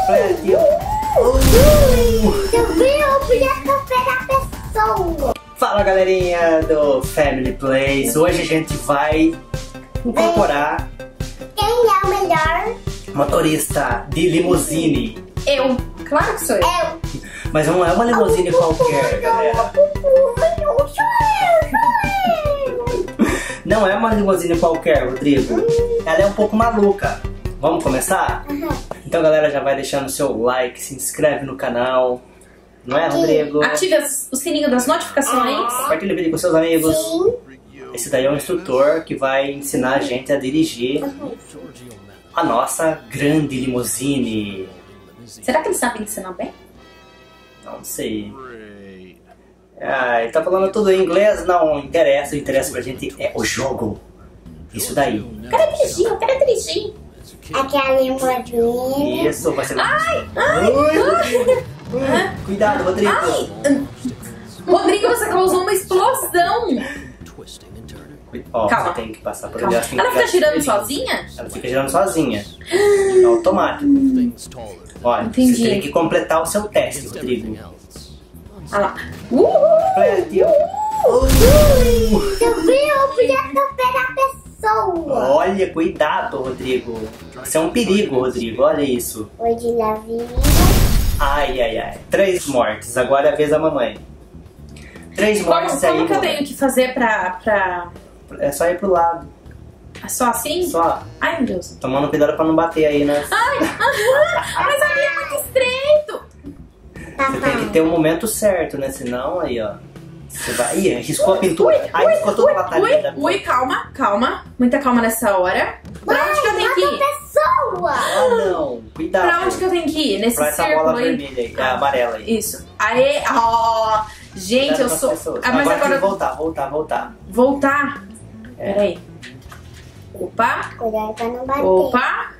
Fala galerinha do Family Plays, hoje a gente vai incorporar quem é o melhor motorista de limusine. Eu, claro que sou eu. Mas não é uma limusine qualquer, galera. Não é uma limusine qualquer, Rodrigo. Ela é um pouco maluca. Vamos começar? Então galera, já vai deixando o seu like, se inscreve no canal. Não é, Rodrigo? Ative o sininho das notificações. Compartilha o vídeo com seus amigos. Sim. Esse daí é um instrutor que vai ensinar a gente a dirigir a nossa grande limusine. Será que ele sabe ensinar bem? Não sei. Ah, ele tá falando tudo em inglês? Não interessa. O interesse pra gente é o jogo. Isso daí. Eu quero dirigir. Aquela limusine. Isso, vai ser... Ai! Cuidado, Rodrigo. Rodrigo, você causou uma explosão. Ó, Calma. você tem que passar por Calma. ali. Ela fica girando sozinha? Ela fica girando sozinha. É automático. Olha, Entendi. você tem que completar o seu teste, Rodrigo. Olha lá. Complete. Eu podia superar a pessoa. Olha, cuidado, Rodrigo. Você é um perigo, Rodrigo. Olha isso. Oi de lavinha. Ai, ai, ai. 3 mortes. Agora é a vez da mamãe. 3 mortes aí. Como que eu tenho que fazer pra... É só ir pro lado. É só assim? Só. Ai, meu Deus. Tomando cuidado pra não bater aí, né? Mas ali é muito estreito. Você tem que ter o momento certo, né? Senão, aí, ó. Você vai... Ih, riscou a pintura. Ai, riscou toda a lataria. Ui, calma. Muita calma nessa hora. Pra onde que eu tenho que ir? Pessoa. Ah, não. Cuidado. Pra onde que eu tenho que ir? Nesse Pra essa círculo bola aí? vermelha aí. É a amarela aí. Isso. Aê, ó. Gente, Cuidado eu com as sou... pessoas. Ah, mas Agora tem agora... que voltar. Voltar? É. Peraí. Opa. Cuidado pra não bater. Opa.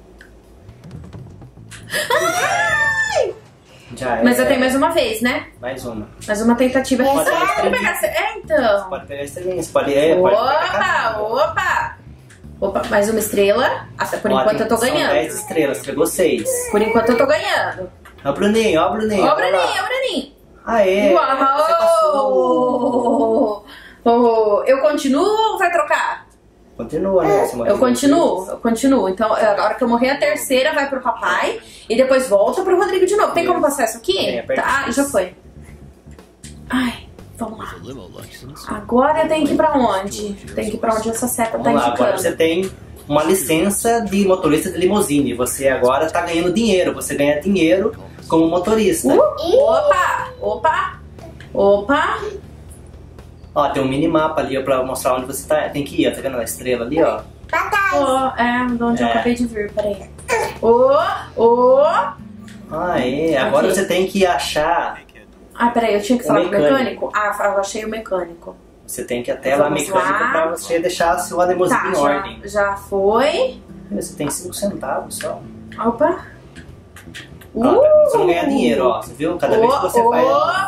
Já é. Mas eu tenho mais uma vez, né? Mais uma. Mais uma tentativa. Pode Será que eu pegar vou pegar... então. Pode pegar estrelinha. Você pode pegar. Opa, mais uma estrela. Até por enquanto eu tô São ganhando. 10 estrelas, pegou 6. Por enquanto eu tô ganhando. Ó o Bruninho. Ó, Bruninho. Aê, você passou. Uau! Eu continuo ou vai trocar? Continua, né? Você morreu Eu continuo. Então, a hora que eu morrer a terceira vai pro papai e depois volta pro Rodrigo de novo. Tem como passar isso aqui? Tem, aperta Tá, isso. já foi. Ai, vamos lá. Agora eu tenho que ir pra onde? Tem que ir pra onde essa seta tá Vamos lá, agora indicando. você tem uma licença de motorista de limusine. Você agora tá ganhando dinheiro. Você ganha dinheiro como motorista. Opa! Ó, tem um minimapa ali ó, pra mostrar onde você tem que ir. Ó, tá vendo a estrela ali, ó? Pra trás. De onde eu É. acabei de vir, peraí. Aê, agora Aqui. você tem que achar. Peraí, eu tinha que falar com o mecânico. mecânico? Eu achei o mecânico. Você tem que ir até lá Vamos mecânica lá. pra você deixar a sua limusine Tá, em ordem. já foi. Você tem 5 centavos só. Opa. Ó, você não ganha dinheiro, ó. Você viu? Cada vez que você faz.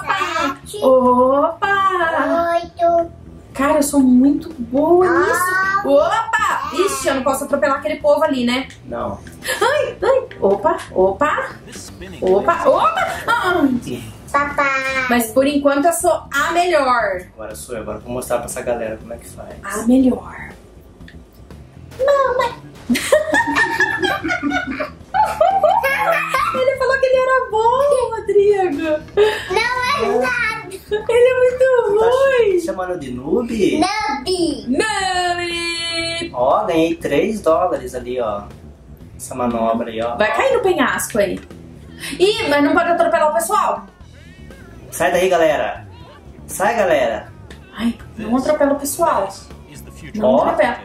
Opa! 8. Cara, eu sou muito boa nisso. Opa! Ixi, eu não posso atropelar aquele povo ali, né? Não. Ai! Opa! Papai. Mas por enquanto eu sou a melhor. Agora sou eu. Agora eu vou mostrar pra essa galera como é que faz. A melhor. Ele falou que ele era bom, Rodrigo. Não é nada. Ele é muito Tá ruim. chamando de noob? Nabi. Não. Ó, ganhei 3 dólares ali, ó. Essa manobra aí, ó. Vai cair no penhasco aí. Ih, mas não pode atropelar o pessoal. Sai daí, galera. Sai, galera. Ai, não atropela o pessoal. Não Ó. atropela.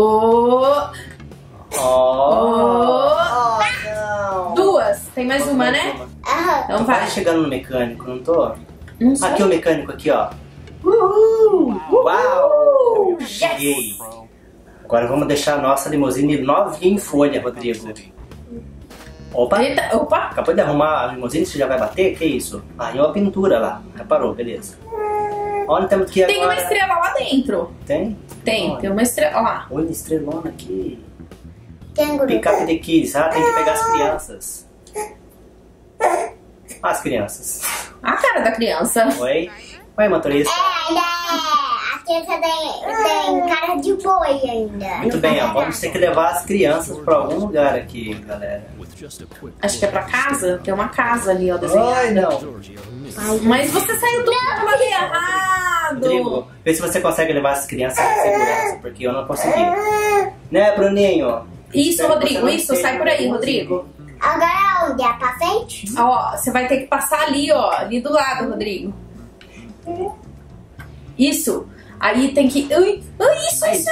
Ó. Não. Duas. Tem mais uma, né? Então Tô vai. quase chegando no mecânico, não tô? Não sei. Aqui o mecânico, aqui, ó. Uhul. Uau! Yes. Cheguei. Agora vamos deixar a nossa limusine novinha em folha, Rodrigo. Opa! Eita, opa! Acabou de arrumar a limusine, você já vai bater? Que isso? Ah, e uma pintura lá. Reparou, beleza. Onde temos que ir Tem agora? uma estrela lá dentro. Tem? Tem Olha. uma estrela. Olha lá. Olha, estrelona aqui. Canguru. Picape de kids. Ah, tem que pegar as crianças. As crianças. A cara da criança. Oi? Oi, motorista. Ainda a criança tem cara de boi ainda. Muito bem, ó, vamos ter que levar as crianças pra algum lugar aqui, galera. Acho que é pra casa. Tem uma casa ali, ó, desenhada. Ai, não. Mas você saiu do lado errado. Rodrigo, vê se você consegue levar as crianças com segurança, porque eu não consegui. Né, Bruninho? Isso, Espero que Rodrigo, você não isso. esteja Sai por aí, com Rodrigo. Agora onde? É pra frente? Ó, você vai ter que passar ali, ó. Ali do lado, Rodrigo. Isso. Aí tem que... Isso. Sai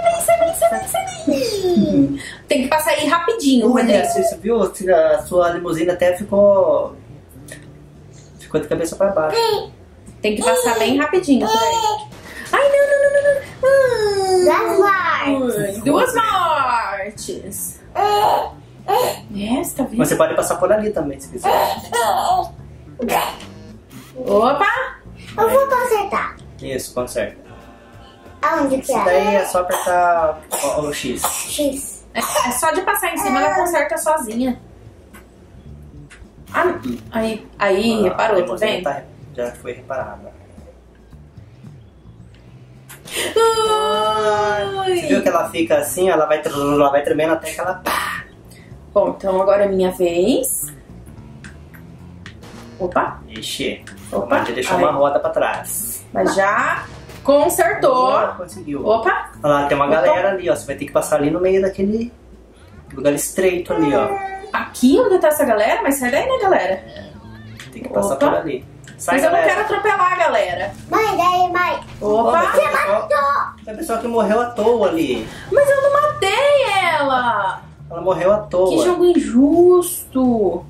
daí. Tem que passar aí rapidinho, Olha, Rodrigo. você viu? A sua limusine até ficou de cabeça pra baixo. Tem que passar bem rapidinho por aí. Ai, não. Duas mortes. É, você tá vendo? Mas você pode passar por ali também, se quiser. Opa! Eu vou consertar. Isso, conserta. Aonde que Isso é? daí é só apertar o X. X. É só de passar em cima, ela conserta sozinha. Ah, aí reparou, tá limusine vendo? Já foi reparada. Ai. Você viu que ela fica assim, ela vai tremendo até que ela... Pá! Bom, então agora é minha vez. Opa, Ixi, Opa, a gente deixou aí. uma roda pra trás. mas já consertou. Agora conseguiu. Opa, Olha lá, tem uma galera ali, ó. Você vai ter que passar ali no meio daquele lugar estreito ali, ó. aqui onde tá essa galera? Mas sai daí, né, galera? Tem que passar Opa. por ali. Sai, Mas eu não galera. quero atropelar a galera. Mãe, daí, mãe. Opa, Tem a pessoa que morreu à toa ali. mas eu não matei ela. Ela morreu à toa. Que jogo injusto.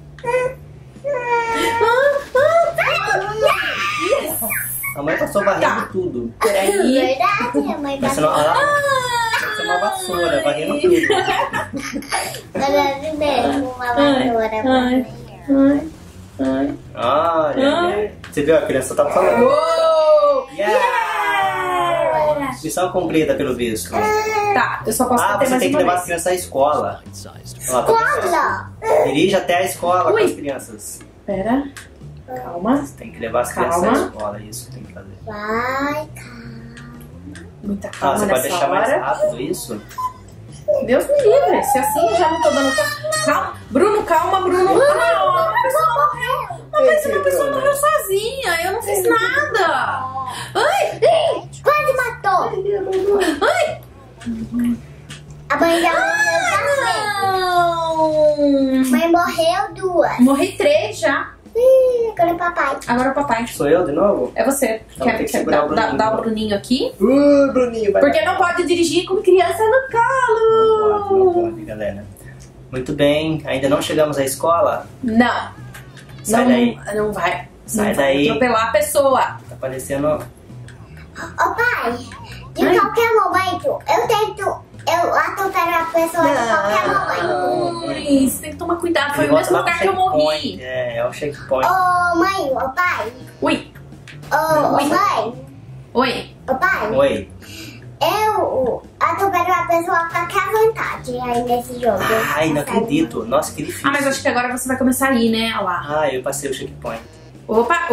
A mãe passou varrendo Tá. tudo. Peraí. Verdade, a mãe Mas tá... você não... Você é uma vassoura, varrendo tudo. Verdade mesmo, uma vassoura. Ai. Ai. Olha, você viu? A criança tá falando. Uou! Yeah! Missão cumprida, pelo visto. Tá, eu só posso bater Você mais tem que uma levar as vez. crianças à escola. Olha lá, tá Olha! dirige até a escola com Ui. as crianças. Pera. Calma. Você tem que levar as crianças Calma. à escola, é isso que tem que fazer. Vai, Muita Ah, calma você pode nessa deixar mais hora. rápido isso? Deus me livre. Se assim eu já não tô dando calma. Calma. Bruno, calma, Bruno. Ah, uma pessoa morreu. Uma pessoa morreu sozinha. Eu não fiz nada. Ai! quase matou! Ai! A mãe já morreu Não! também. Mãe morreu duas. Morri 3 já. Agora é papai. Agora o papai. Sou eu de novo? É você. Então tem que segurar o dar Bruninho, o então. Bruninho aqui? Bruninho, vai Porque não pode dirigir com criança no Não colo. pode, galera. Muito bem, ainda não chegamos à escola. Não. Sai não, daí. Não vai. Sai não daí. Vai atropelar a pessoa. Tá parecendo... Ô pai, de Ai. qualquer momento, eu atropelo a pessoa de qualquer momento. Ai, você tem que tomar cuidado. Foi Ele o volta mesmo lá pro lugar que eu morri. checkpoint. É o checkpoint. Ô mãe, ô pai, Ui. ô Oi. mãe, Oi. ô pai, Oi. eu atropelo a pessoa com qualquer vontade aí nesse jogo. Ai, não acredito. Nossa, que difícil. Ah, mas acho que agora você vai começar a ir, né? Olha lá. Ah, eu passei o checkpoint. Opa.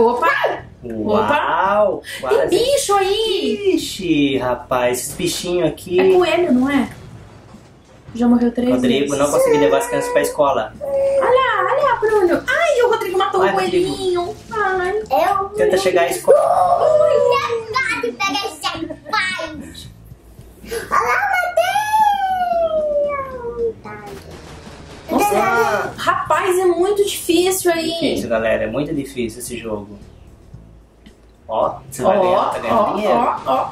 Uau! Tem Quase. bicho aí. Ixi, rapaz, esses bichinhos aqui. É coelho, não é? Já morreu 3 Rodrigo, vezes. não consegui levar as crianças pra escola. Olha, Bruno. Ai, o Rodrigo matou Ai, o coelhinho. Ai. Eu Tenta chegar à escola. Pode pegar esse pai. Olha lá, matei. Nossa, Rapaz, é muito difícil aí. difícil, galera. É muito difícil esse jogo. Ó, você vai ganhar, tá ganhando dinheiro. ó.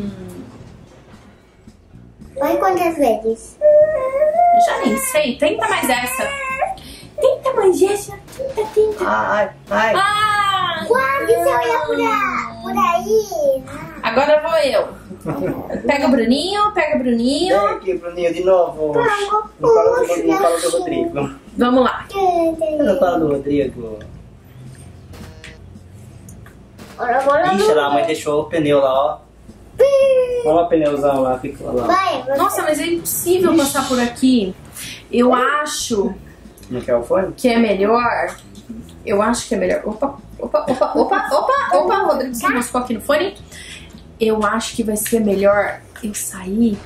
Vai quantas vezes? Já nem sei. Tenta mais essa. Tenta mais essa. Tenta. Ai. Ah! Quase se eu ia por aí. Agora vou eu. Pega o Bruninho. Vem aqui, Bruninho, de novo. Não fala do Rodrigo. Vamos lá. Não fala do Rodrigo. Ixi, lá, a mãe deixou o pneu lá, ó. Olha o pneuzão lá, ficou lá. Vai, você. Nossa, mas é impossível passar por aqui. Eu acho Não quer o fone? Que é melhor? Eu acho que é melhor. Opa, Rodrigo, você moscou aqui no fone? Eu acho que vai ser melhor eu sair.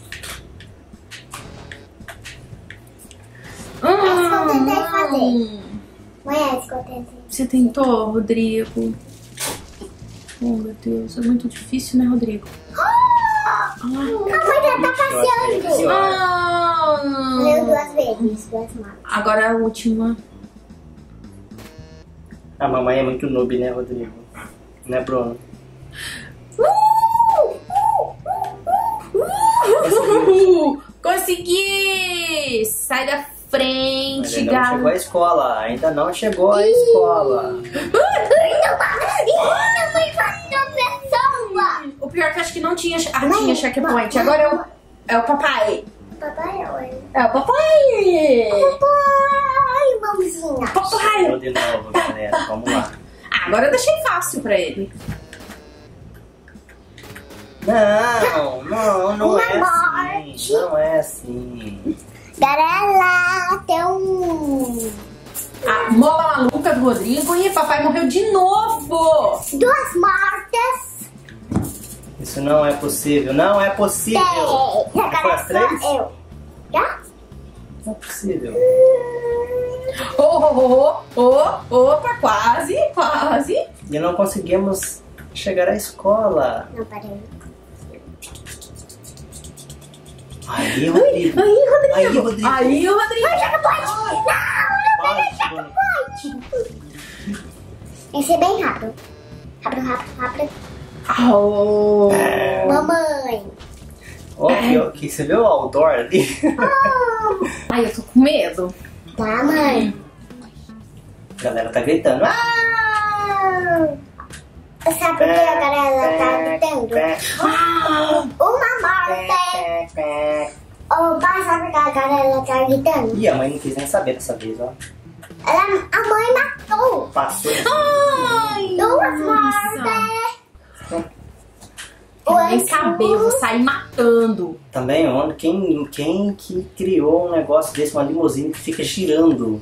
eu tentei fazer. Mãe, que eu tentei. Você tentou, Rodrigo? Oh, meu Deus, é muito difícil, né, Rodrigo? A mãe já tá passeando. Leu 2 vezes, 2 marcas. Agora a última. A mamãe é muito noob, né, Rodrigo? Né, Bruno? Consegui! Sai da frente, Ainda não chegou à escola. Ainda não chegou à escola. Minha mãe passou pessoa. O pior é que acho que não tinha. Ah, tinha checkpoint. Agora é o papai. Papai é oi. É o papai! Papai, mãozinha. Papai! Vou de novo, galera. Vamos lá. Ah, agora eu deixei fácil pra ele. Não é assim. Não é assim. Garela, tem um... A mola maluca do Rodrigo e papai morreu de novo! 2 mortas. Isso não é possível. Não é possível. Agora as 3? só eu. Já? Não é possível. Opa, quase. E não conseguimos chegar à escola. Não, parei. Aí, Rodrigo. Aí, o Rodrigo. Esse é bem rápido. Rápido. Oh. Mamãe. Que você viu o outdoor ali? Ai, eu tô com medo. Tá, mãe. A galera tá gritando. Sabe o que a Garela tá gritando? Uma morte. Opa, sabe o que a Garela tá gritando? Ih, a mãe não quis nem saber dessa vez, ó. A mãe matou. Passou. Ai, 2 mortes. Quero nem saber, eu vou sair matando. Também, onde quem que criou um negócio desse, uma limusine que fica girando?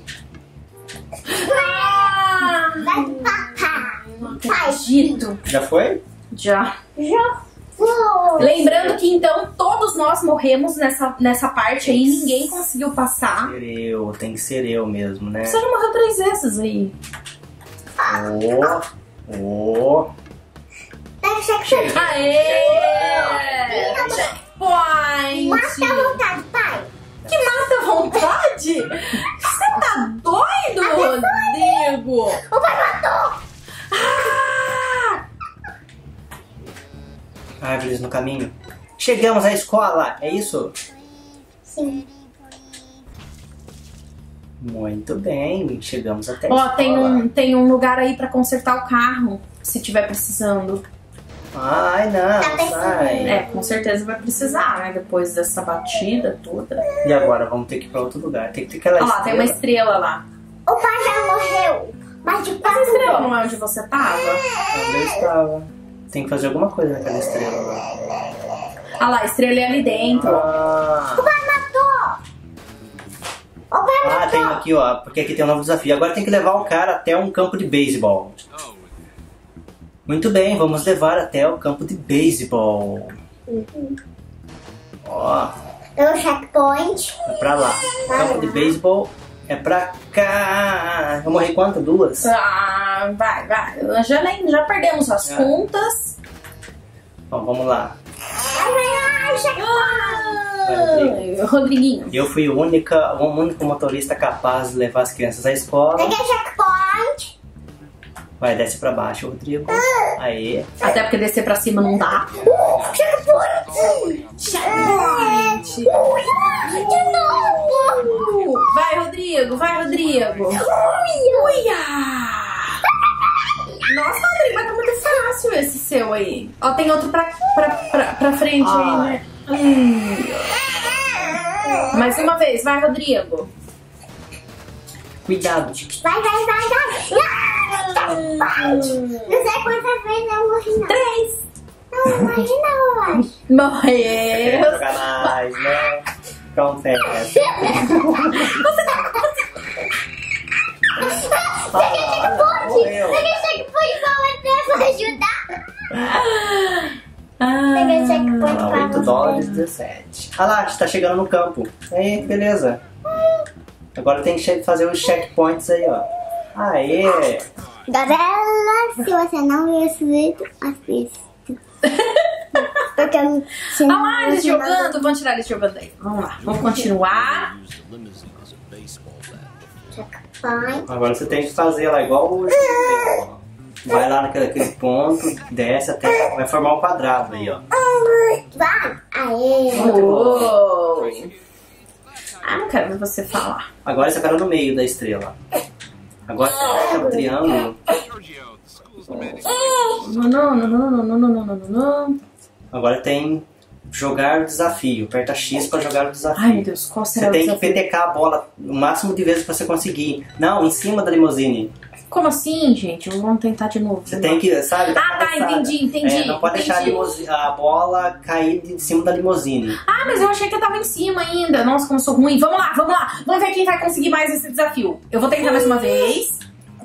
Vai papar. Não acredito. Já foi? Já. foi. Lembrando que então todos nós morremos nessa parte aí, ninguém conseguiu passar. Tem que ser eu mesmo, né? Você já morreu 3 vezes aí. Aê! Checkpoint! Mata a vontade, pai. Que mata a vontade? Você tá doido, Rodrigo? O pai matou. Árvores no caminho. Chegamos à escola, é isso? Sim. Muito bem, chegamos até a escola. Ó, tem um lugar aí pra consertar o carro, se tiver precisando. Ai, não, Tá precisando. sai. É, com certeza vai precisar, né? Depois dessa batida toda. E agora, vamos ter que ir pra outro lugar. Tem que ter aquela Ó lá, tem uma estrela lá. O pai já morreu. Mas de Essa 4 estrela vezes. não é onde você tava? Onde eu estava. Tem que fazer alguma coisa naquela estrela lá. Ah lá, a estrela é ali dentro. Ah, O pai matou. O pai matou. tem aqui, ó. Porque aqui tem um novo desafio. Agora tem que levar o cara até um campo de beisebol. Muito bem, vamos levar até o campo de beisebol. Ó, Deu checkpoint. é pra lá. O campo de beisebol é pra cá. Eu morri quanto? 2? Ah, vai. Já perdemos as contas. Bom, vamos lá. Ai, checkpoint. Rodriguinho. Eu fui o único motorista capaz de levar as crianças à escola. Peguei checkpoint. Vai, desce pra baixo, Rodrigo. Aí. Até porque descer pra cima não dá. Checkpoint. Checkpoint. De novo. Vai, Rodrigo. Uia! Nossa, Rodrigo, mas tá muito fácil esse seu aí. Ó, tem outro pra frente aí, né? Mais uma vez, vai, Rodrigo. Cuidado. Vai. Não sei quantas vezes eu morri, não. 3. Não morri, não. Morreu. Quer jogar mais, né? Confessa. Morreu. Peguei checkpoint pra ajudar. Peguei checkpoint pra 8 dólares 17. Ah lá, tá chegando no campo. Aí, beleza. Agora tem que fazer os checkpoints aí, ó. Aê! Galera, se você não viu esse vídeo, assista. Porque Ah lá, eles jogando. Vamos tirar eles jogando aí. Vamos lá, vamos continuar. Checkpoint. Agora você tem que fazer lá igual o jogo. Vai lá naquele ponto, desce até. Vai formar um quadrado aí, ó. Vai. Aê. Uou. Ah, não quero ver você falar. Agora você para no meio da estrela. Agora você aperta o triângulo. Não. Agora tem jogar o desafio. Aperta X pra jogar o desafio. Ai, meu Deus, qual será Você o tem que desafio? petecar a bola o máximo de vezes que você conseguir. Não, em cima da limusine. Como assim, gente? Vamos tentar de novo. Você tem que, sabe? Ah, tá, entendi. Não pode deixar a bola cair de cima da limusine. Ah, mas eu achei que eu tava em cima ainda. Nossa, como eu sou ruim. Vamos lá. Vamos ver quem vai conseguir mais esse desafio. Eu vou tentar mais uma vez.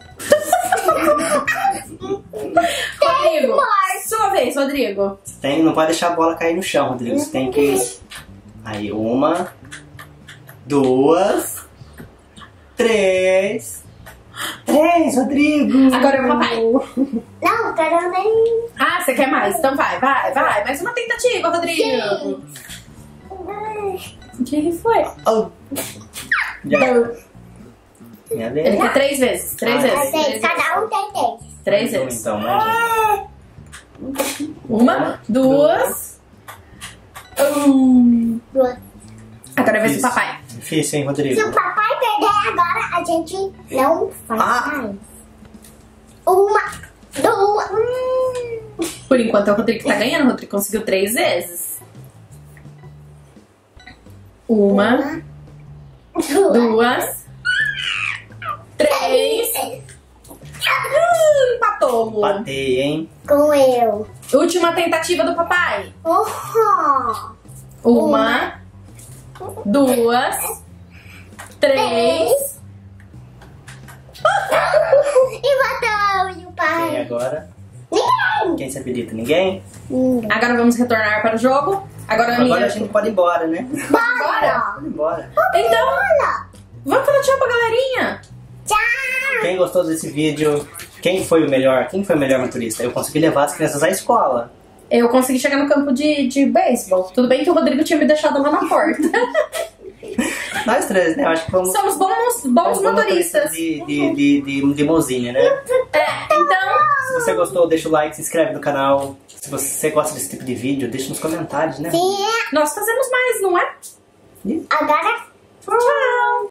Rodrigo, sua vez, Rodrigo. Não pode deixar a bola cair no chão, Rodrigo. Você tem que... Aí, 1, 2, 3... 3, Rodrigo! Agora é o papai. Não, quero nem. Ah, você quer mais? Então vai. Mais uma tentativa, Rodrigo. O que foi? Oh. Já. Minha Ele vez. quer 3 vezes. 3 vezes. Vocês, cada um tem 3. 3 vezes. Então, né? 1, 2. Duas. Agora é a vez do Isso. papai. Difícil, hein, Se Rodrigo? o papai perder agora, a gente não faz mais. 1, 2. Por enquanto é o Rodrigo que tá ganhando. O Rodrigo conseguiu 3 vezes. 1, 2, 3. Empatou. Batei, hein? Com eu. Última tentativa do papai. 1, 2, 3. E matou o Quem pai. agora? Ninguém. Quem se habilita? Ninguém? Agora vamos retornar para o jogo. Agora é a minha. Agora a gente pode ir embora, né? Bora. Pode ir embora. Então, vamos falar tchau pra galerinha. Tchau. Quem gostou desse vídeo? Quem foi o melhor? Quem foi o melhor motorista? Eu consegui levar as crianças à escola. Eu consegui chegar no campo de beisebol. Tudo bem que o Rodrigo tinha me deixado lá na porta. Nós três, né? Eu acho que vamos... Somos bons motoristas. de limousine, né? Então, Se você gostou, deixa o like, se inscreve no canal. Se você gosta desse tipo de vídeo, deixa nos comentários, né? Sim. nós fazemos mais, não é? Agora. Tchau.